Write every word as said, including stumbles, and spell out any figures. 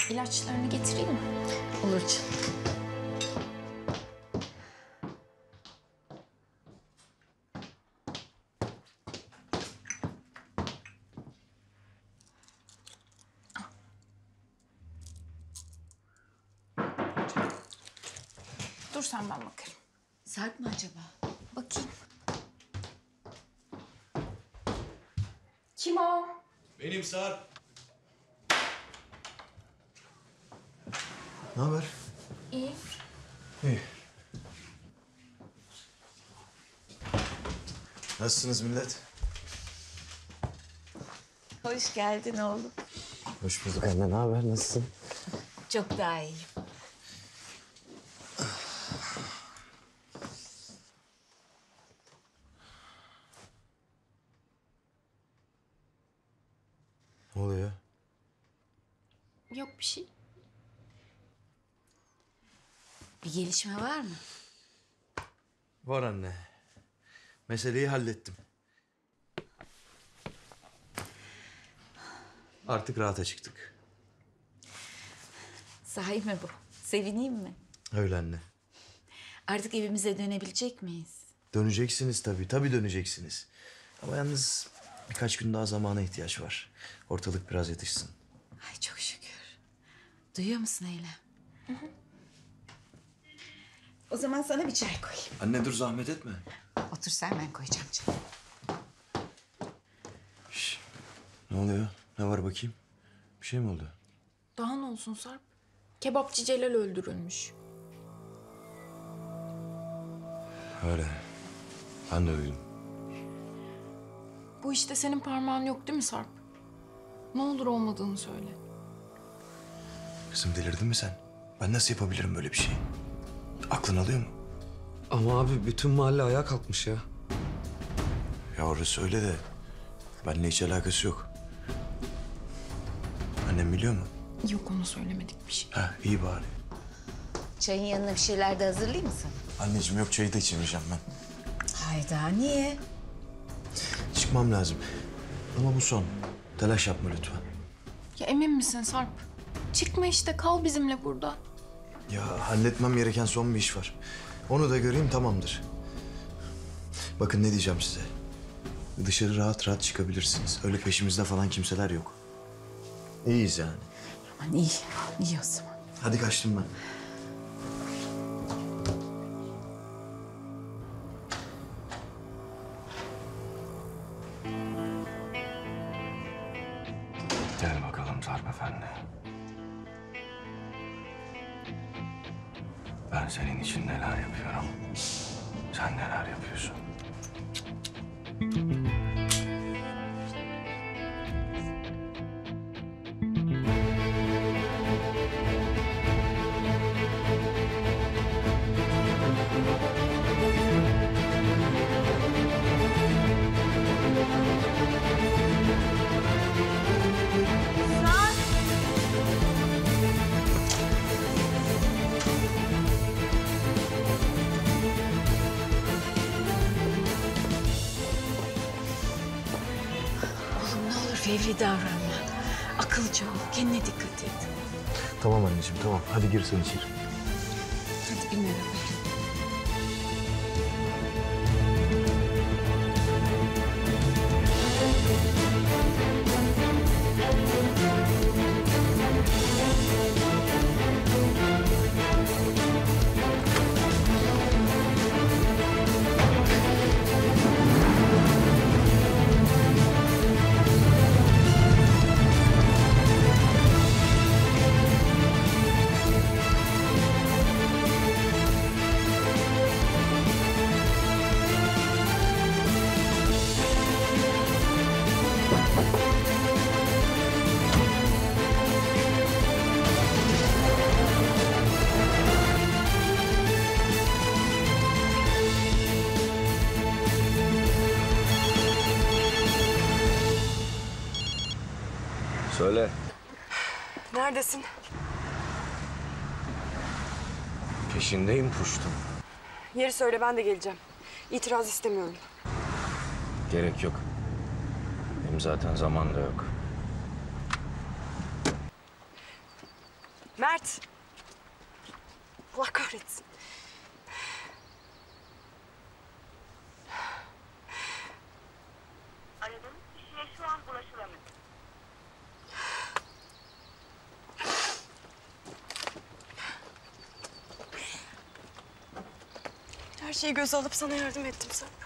İlaçlarını getireyim mi? Olur canım. Dur sen, ben bakarım. Sarp mı acaba? Bakayım. Kim o? Benim Sarp. Ne haber? İyi. İyi. Nasılsınız millet? Hoş geldin oğlum. Hoş bulduk anne. Ne haber? Nasılsın? Çok daha iyiyim. Ne oluyor? Yok bir şey. Bir gelişme var mı? Var anne. Meseleyi hallettim. Artık rahata çıktık. Sahi mi bu? Sevineyim mi? Öyle anne. Artık evimize dönebilecek miyiz? Döneceksiniz tabii. Tabii döneceksiniz. Ama yalnız birkaç gün daha zamana ihtiyaç var. Ortalık biraz yatışsın. Ay çok şükür. Duyuyor musun Eylem? Hı hı. O zaman sana bir çay koyayım. Anne dur, zahmet etme. Otur sen, ben koyacağım canım. Şş, ne oluyor? Ne var bakayım? Bir şey mi oldu? Daha ne olsun Sarp? Kebapçı Celal öldürülmüş. Öyle. Ben de duydum. Bu işte senin parmağın yok değil mi Sarp? Ne olur olmadığını söyle. Kızım delirdin mi sen? Ben nasıl yapabilirim böyle bir şey? Aklın alıyor mu? Ama abi bütün mahalle ayağa kalkmış ya. Ya orası öyle de benimle hiç alakası yok. Annem biliyor mu? Yok, onu söylemedik bir şey. Ha iyi bari. Çayın yanına bir şeyler de hazırlayayım mı sana? Anneciğim yok, çayı da içemeyeceğim ben. Hayda, niye? Çıkmam lazım. Ama bu son. Telaş yapma lütfen. Ya emin misin Sarp? Çıkma işte, kal bizimle burada. Ya halletmem gereken son bir iş var. Onu da göreyim, tamamdır. Bakın ne diyeceğim size. Dışarı rahat rahat çıkabilirsiniz. Öyle peşimizde falan kimseler yok. İyiyiz yani. Aman iyi, iyi o zaman. Hadi kaçtım ben. Gel bakalım Sarp Efendi. Ben senin için neler yapıyorum. Sen neler yapıyorsun? Oğlum ne olur fevri davranma. Akılcı ol, kendine dikkat et. Tamam anneciğim, tamam. Hadi gir sen içeri. Hadi bin arabaya. Söyle. Neredesin? Peşindeyim puştum. Yeri söyle, ben de geleceğim. İtiraz istemiyorum. Gerek yok. Hem zaten zaman da yok. Mert. Allah kahretsin. Aradığınız kişiye şu an ulaşılamıyor. Her şeyi göze alıp sana yardım ettim Sarp.